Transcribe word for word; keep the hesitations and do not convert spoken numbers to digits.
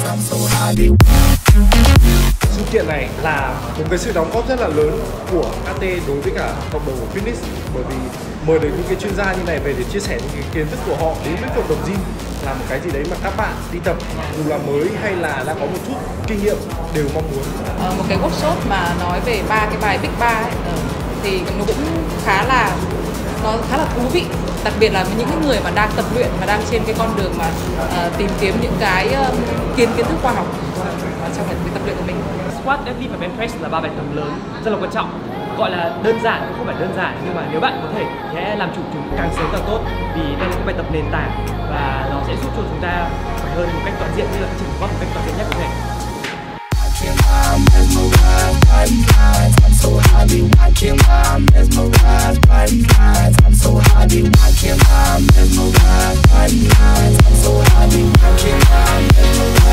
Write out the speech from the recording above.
Sự kiện này là một cái sự đóng góp rất là lớn của hát tê đối với cả cộng đồng của fitness, bởi vì mời được những cái chuyên gia như này về để chia sẻ những cái kiến thức của họ đến với cộng đồng gym là một cái gì đấy mà các bạn đi tập dù là mới hay là đã có một chút kinh nghiệm đều mong muốn. Ờ, một cái workshop mà nói về ba cái bài Big Ba ấy, ờ, thì nó cũng khá là nó khá là thú vị, đặc biệt là những người mà đang tập luyện và đang trên cái con đường mà uh, tìm kiếm những cái uh, kiến kiến thức khoa học uh, trong cái tập luyện của mình. Squat, deadlift và bench press là ba bài tập lớn rất là quan trọng, gọi là đơn giản không phải đơn giản, nhưng mà nếu bạn có thể sẽ làm chủ chúng càng sớm càng tốt, vì đây là những bài tập nền tảng và nó sẽ giúp cho chúng ta khỏe hơn một cách toàn diện, như là chỉnh gót một cách toàn diện nhất có thể. I'm mesmerized by lines. I'm so happy watching. I'm mesmerized by lines. I'm so happy watching. I'm mesmerized by lines. I'm so happy watching. I'm mesmerized.